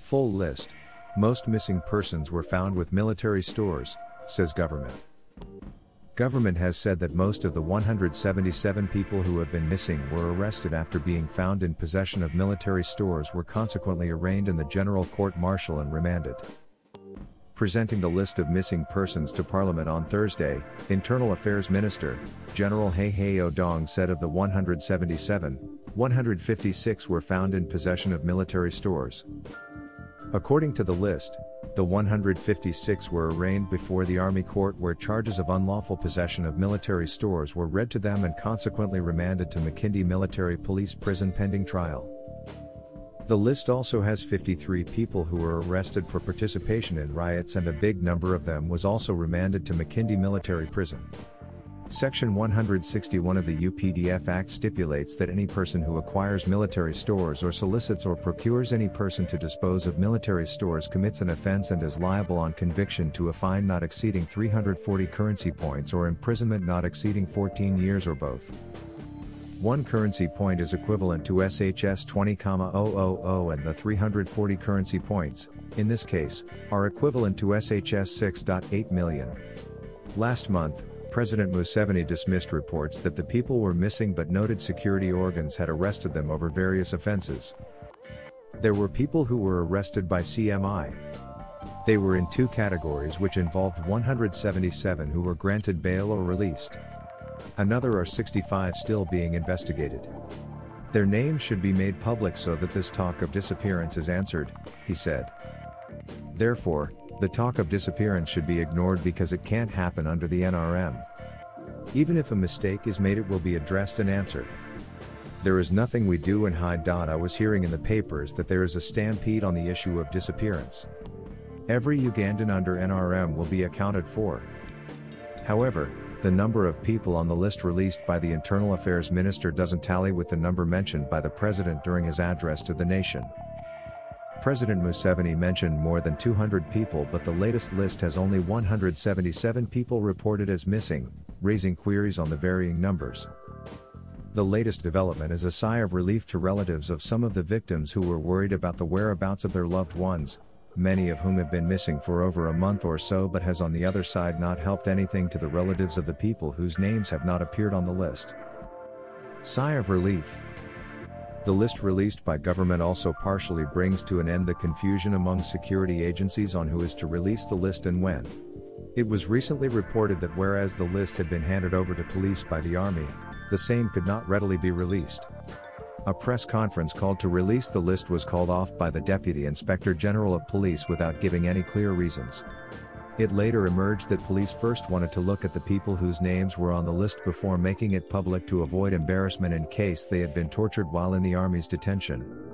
Full list. Most missing persons were found with military stores, says government. Government has said that most of the 177 people who have been missing were arrested after being found in possession of military stores were consequently arraigned in the General Court-Martial and remanded. Presenting the list of missing persons to Parliament on Thursday, Internal Affairs Minister, General Jejje Odong said of the 177, 156 were found in possession of military stores. According to the list, the 156 were arraigned before the Army Court where charges of unlawful possession of military stores were read to them and consequently remanded to Makindye Military Police Prison pending trial. The list also has 53 people who were arrested for participation in riots and a big number of them was also remanded to Makindye Military Prison. Section 161 of the UPDF Act stipulates that any person who acquires military stores or solicits or procures any person to dispose of military stores commits an offense and is liable on conviction to a fine not exceeding 340 currency points or imprisonment not exceeding 14 years or both. 1 currency point is equivalent to SHS 20,000 and the 340 currency points, in this case, are equivalent to SHS 6.8 million. Last month, President Museveni dismissed reports that the people were missing but noted security organs had arrested them over various offenses. There were people who were arrested by CMI. They were in 2 categories which involved 177 who were granted bail or released. Another are 65 still being investigated. Their names should be made public so that this talk of disappearance is answered, he said. Therefore, the talk of disappearance should be ignored because it can't happen under the NRM. Even if a mistake is made, it will be addressed and answered. There is nothing we do and hide. I was hearing in the papers that there is a stampede on the issue of disappearance. Every Ugandan under NRM will be accounted for. However, the number of people on the list released by the Internal Affairs Minister doesn't tally with the number mentioned by the President during his address to the nation. President Museveni mentioned more than 200 people, but the latest list has only 177 people reported as missing, raising queries on the varying numbers. The latest development is a sigh of relief to relatives of some of the victims who were worried about the whereabouts of their loved ones, many of whom have been missing for over a month or so, but has on the other side not helped anything to the relatives of the people whose names have not appeared on the list. Sigh of relief. The list released by government also partially brings to an end the confusion among security agencies on who is to release the list and when. It was recently reported that whereas the list had been handed over to police by the army, the same could not readily be released. A press conference called to release the list was called off by the Deputy Inspector General of Police without giving any clear reasons. It later emerged that police first wanted to look at the people whose names were on the list before making it public to avoid embarrassment in case they had been tortured while in the army's detention.